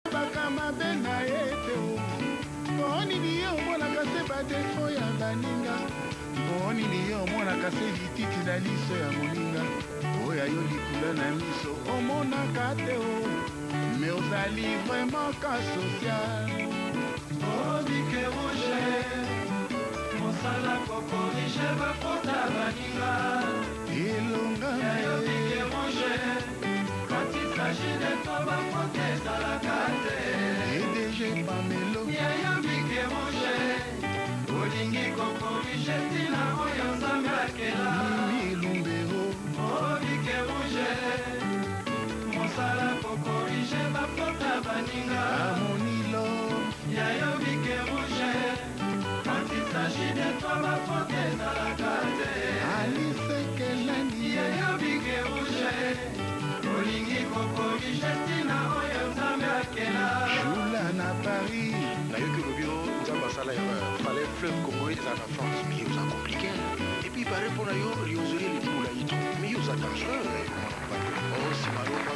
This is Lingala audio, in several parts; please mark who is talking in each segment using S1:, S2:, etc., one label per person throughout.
S1: Bakamabena ete Boni niyo mwana kase badefo ya baninga Boni niyo mwana kase lititi na liso ya moninga Oya yo likula na miso omona kate Mais ozali vraiment cas social
S2: Oh bike rouge Monsala kokorige bapota baninga
S1: Elonga
S2: Yayo bike rouge Quand il s'agit de toi bapote ezalaka te
S1: EDG Pamelo
S2: Yayo bike rouge Olingi kokorige tina oyo nzambe akela
S1: Mimi Lumbero
S2: Oh bike rouge Monsala kokorige bapota baninga
S1: Amonilo
S2: Yayo bike rouge Quand il s'agit de toi ma faute ezalaka te
S1: Alice Kelani
S2: Yayo bike rouge Olingi kokorige tina oyo nzambe akela
S1: Jula na Paris
S3: Nayoki le bureau, nous avons ça là, fallait fleuve congolais des en France, mais ils ont compliqué. Et puis il paraît pour l'ailleurs, ils ont les poules à Yito. Mais ils ont dangereux. Oh, c'est malheureux.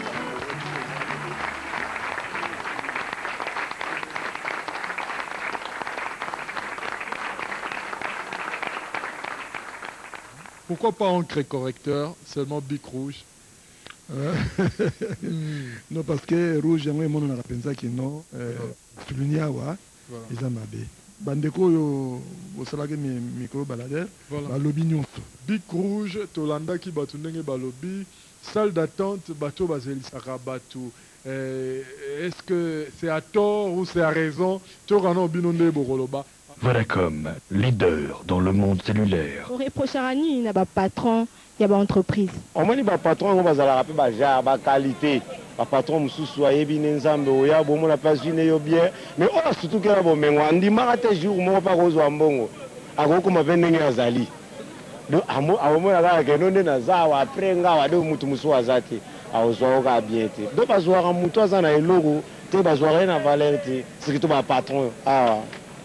S4: Pourquoi pas encre correcteur, seulement bic rouge?
S5: Non, parce que rouge, moi, mon on a pensé que non. Tuluniawa, ils ont mabé. Bandeko yo osalaki micro baladeur, balobi nyonso.
S4: Bic rouge, Tolanda qui batunenge balobi, salle d'attente, bateau bazelisaka bateau. Est-ce que c'est à tort ou c'est à raison? Torano binonde boroloba.
S6: Vodacom, leader dans le monde cellulaire.
S7: On reprochera ni na ba patron, ya ba entreprise.
S8: Au moins ba patron on bazala rappeler ba genre ba qualité. Ba patron mususu ayebi nzambe oya bomo la place une yo bien, mais oh surtout que la bomengo andima te jour mo pa kozwa mbongo. Akoko mabendenge azali. Do amo awomona kaka kenonde na zawa après ngawa do mutu musu azati. Awozwa ka bien te. Do bazwa mutu azana eloko te bazwa na valeur te. C'est que ba patron ah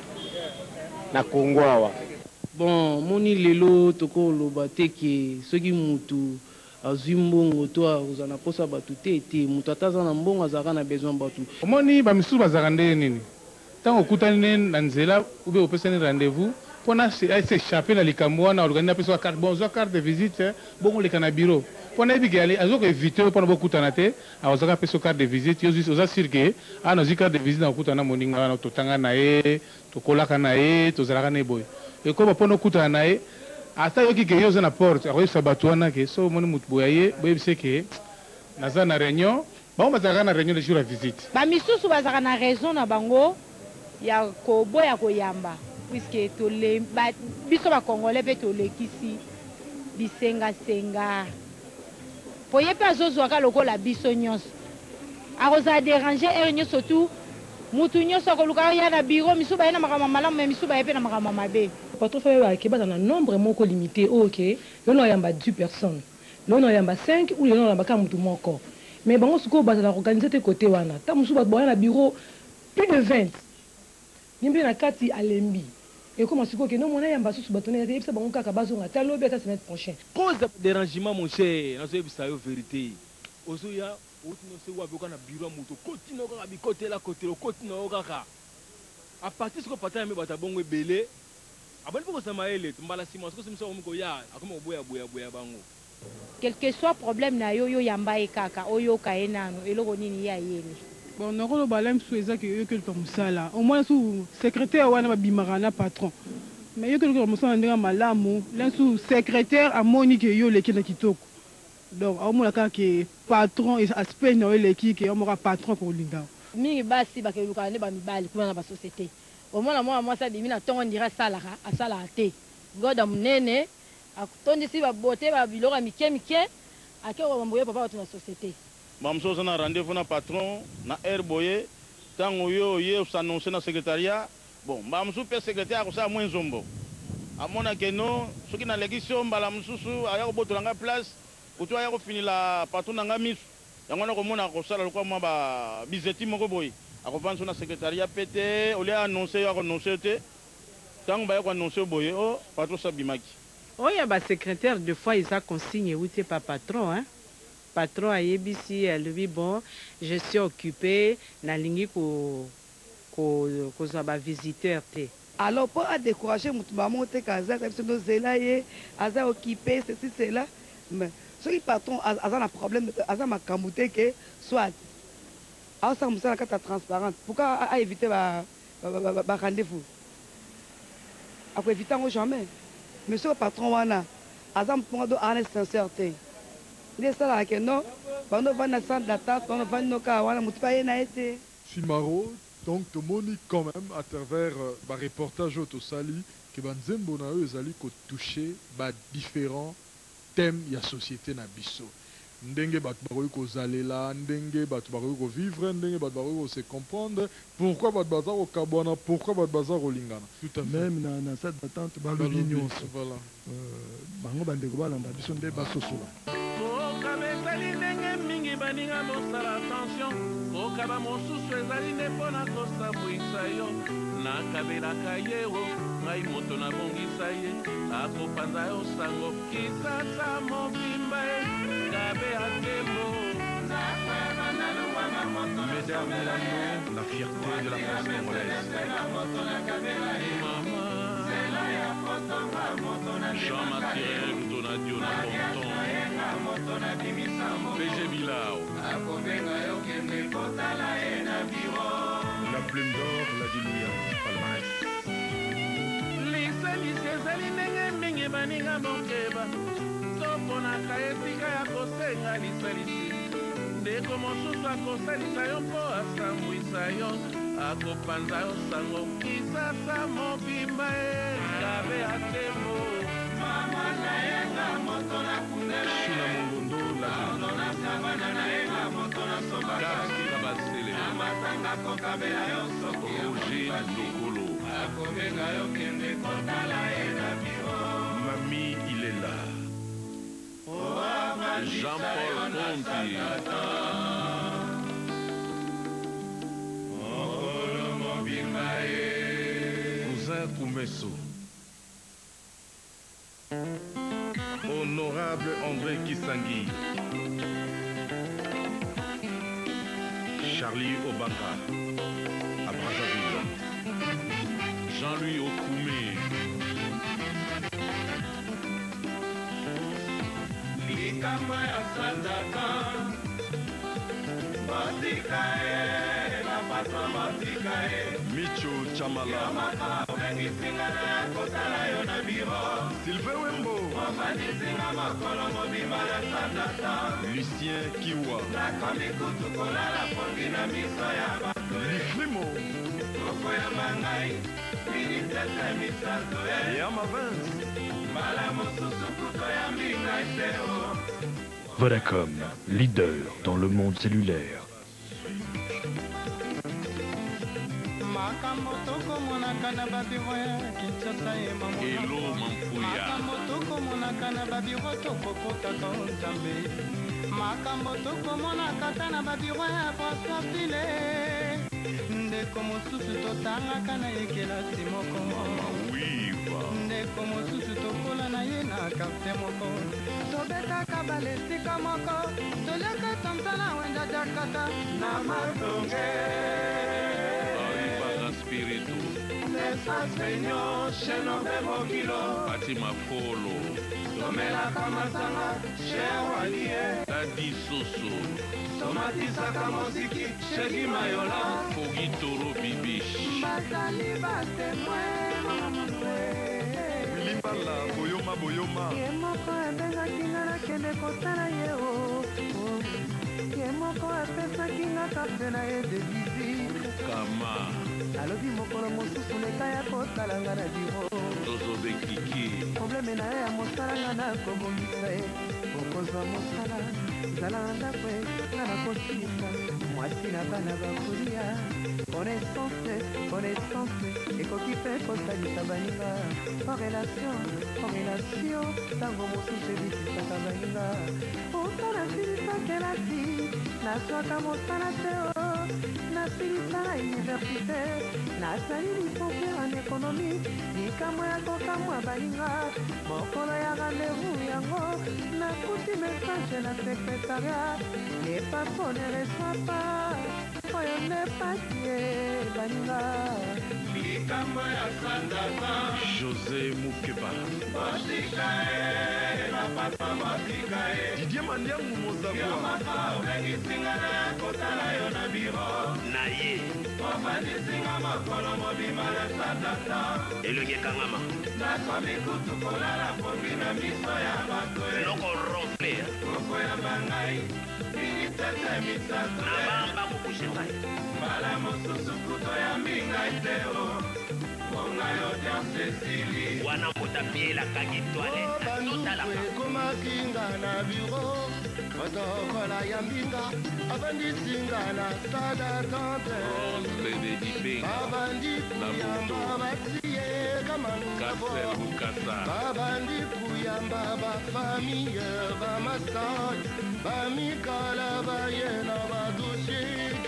S8: na Congo awa.
S9: Bon, moni lelo toko loba teke soki mutu azwi mbongo to azana posa batu te mutu ataza na mbongo azaka na besoin batu.
S10: Moni ba misu bazaka nde nini? Tango kutani na nzela ube opesani rendez-vous pona s'échapper na likambo wana organiser peso carte bon zo carte de visite bongo le kana bureau. Pona ebi ali azoko éviter pona bokutana te azaka peso carte de visite yo oza sirke ana zi carte de visite na kutana moninga na totanga na ye tokolaka na ye tozalaka na boy. Et comme on a écouté un aïe, à ça il y a une porte, à quoi ça batouana que ça mon mout boyé, boy c'est que naza na réunion, bon bazaka na réunion le jour à visite.
S7: Ba misusu bazaka na raison na bango ya ko boya ko yamba, puisque to le ba biso ba congolais pe to le kisi bisenga senga. Poye pe azozo ka lokola biso nyonso. A rosa déranger et surtout mutu nyonso ko luka ya na bureau misuba ina makama malamu mais misuba epe na makama mabe.
S11: Patron fait ba ke ba na nombre moko limité OK yo no yamba 10 personnes yo no yamba 5 ou yo no yamba ka mutu moko mais bango suko ba la organiser te côté wana ta musuba ba na bureau plus de 20 nimbe na kati alembi et comment suko ke no mona yamba susu batone ya bisa bango kaka bazonga ta lobi ta semaine prochaine
S12: cause de dérangement mon cher na so bisa yo vérité ozoya outino se wa boka na bureau mutu continue ka bi côté la côté le continue kaka à partir ce que pata me bata bongo belé abali poko sama ele mbala sima ce que simso omko ya akoma boya bango
S7: quel que soit problème na yo yo yamba ekaka oyo ka enano eloko nini ya yele
S13: bon nakolo balem sou ezaki yo quelque musala au moins sous secrétaire wana babimaka na patron mais yo quelque musala ndinga malamu lensu secrétaire amoni ke yo leki na kitoko donc au moins kaka ke patron et aspect na eleki ke omoka patron ko linga
S7: mingi basi bakeluka ne ba mibali kuna na ba société au moins moi ça dit mina tongo ndira sala asala te goda munene akutondi si ba bote ba biloko mike ake ko mboye papa na société
S14: mamso sana rendez-vous na patron na boye tango yo s'annoncer na secrétariat bon mamso pe secrétaire ko sa moins zombo amona ke no soki na legision mbala mususu aya ko botolanga place utu aya ko finila patron na ngamisu yango na ko mona ko sala lokwa mwa ba bizeti moko boye akovanso na secrétariat pété au lieu annoncer ya ko annoncer te tango ba ya ko annoncer boye oh patron sabimaki
S15: oh ya ba secrétaire de fois ils a consigne oui c'est pas patron hein
S9: patron ayebisi alobi bon je suis occupé nalingi kozwa bavisiteur te.
S15: Alors mpo adécourage motu bamo te kaza biso tozela ye aza occupé ceci cela mais soki patron aza na problème aza makambo te ke soit aosala mosala kati ya transparente pourquoi aévite barendez-vous akoévite yango jamais mais soki patron wana aza mponga do ana sincère te nde esalaka ke non bando ovandi na centre d'attente bando ovandi nokaa wana motu mpe aye na ye te.
S4: Simaro, donc tomoni quand même à travers ba reportage au Sali que banzembo na eux ezali ko toucher ba différents thèmes ya société na biso. Ndenge bato bakoki kozalela, ndenge bato bakoki kovivre, ndenge bato bakoki kose comprendre, pourquoi bato baza kokabwana, pourquoi bato baza kolingana. Tout à fait.
S5: Même na cette d'attente balobi nyonso.
S4: Voilà.
S5: Bango bandeko balanda biso nde basosola.
S2: kokaba ezali ndenge mingi baninga mosala attention kokaba mosusu ezali nde mpo na kosabwisa yo nakabelaka ye o ngai moto nabongisa ye akopanza yo sango kisasa mobimba ye kabe atembo.
S3: Mesdames et messieurs, la fierté de la France congolaise.
S2: Jean Matirel Donadio na Ponton PG Bilao
S3: La plume d'or, la Diluya, palmarès.
S2: lisalisi ezali ndenge mingi baninga mokeba toponaka esika ya kosenga lisalisi ndeko mosusu akosalisa yo mpo asambwisa yo akopanza yo sango kisasa mobimba ekabe atembo mama na yenga moto na kundela
S3: China Mongondo, la
S2: sabana na yenga moto na sobaka
S3: Kabasele,
S2: amatanga kokabela yo soki
S3: Roger Lokolo,
S2: akobenga yo kende kotala ye na biro
S3: Mami, il est là.
S2: Jean-Paul Conti
S3: Cousin Koumesso. Honorable André Kisangui. Charlie Obaka, à Brazzaville.
S2: Jean-Louis Okoumé likambo ya sandaka batika ye bapato batika ye
S3: Micho Chamala,
S2: obengisingana ya kosala yo na biro
S3: Sylvain Wembo,
S2: ofanisinga makolo mobimba na sandata
S3: Lucien Kiwa,
S2: nakomi kutu kolala pongi na miso ya bato
S3: Liflimo,
S2: kokoyamba ngai minitete misato ye
S3: Yama Vince,
S2: mbala mosusu kutoyambi ngai te o.
S6: Vodacom, leader dans le monde cellulaire.
S16: makambo tokomonaka na babiro ya kinshasa ye makambo tokomonaka na babiro tokokotaka nzambe makambo tokomonaka ta na babiro ya brazzaville ndeko mosusu totangaka na ekelasi moko ndeko mosusu tokola na ye na karte moko tobetaka balesika moko toliaka tamtala wenda jakata na matonge
S2: Spiritu
S16: Señor, Shenove Mokilo,
S2: Fatima Folo
S16: Tomelaka Masanga, Shewalie,
S2: Dadi Soso
S16: Tomatisaka Mosiki, Shegi Mayola,
S2: Fogi Toro Bibish
S16: Basali Batemwe,
S3: Limbala, Boyoma Boyoma,
S16: Ye moko ebengaki nga nakende kotala ye o Ye moko apesaki nga kafe na ye devisi
S2: Kama
S16: alobi mokolo mosusu leka ya kotala nga na biro
S2: Tozobe Kiki
S16: probleme na ye ya mosala nga nakobongisa ye okozwa mosala zala na ndako ye nga nakosilisa mwasi na bana bakolia connaissance ekoki mpe kosalisa baninga orelation ntango mosusu ebikisaka baninga ota nasilisaka elati nazwaka mosala te o
S17: nasilisa université nasali license en économie likambo ya kokamwa baninga mokolo ya rendez-vous yango nakuti message na secrétariat les patrons ne reçoivent pas oyo nde pasi ye baninga likambo ya sandata
S2: José Mukeba
S17: motika e na papa motika e
S2: Didier Mandiangu Mozagwa
S17: obengisinga na kotala yo na biro
S18: na ye
S17: obandisinga makolo mobima na sandata
S18: elongi ekangama
S17: nakomi kutu kolala pongi na miso ya bato
S18: eloko ronfle
S17: kokoyamba ngai minitete misato
S18: na bamba kokushe ngai
S17: mbala mosusu kuto yambi ngai te o mongai audience esili
S18: wana motapielakaki toilette totalaka
S19: ekomakinga na biro otokola ya mbinga abandisinga na sada tante babandi kuyamba batiye kamangabo babandi kuyamba bafamiye bamasai bamikala bayena badushi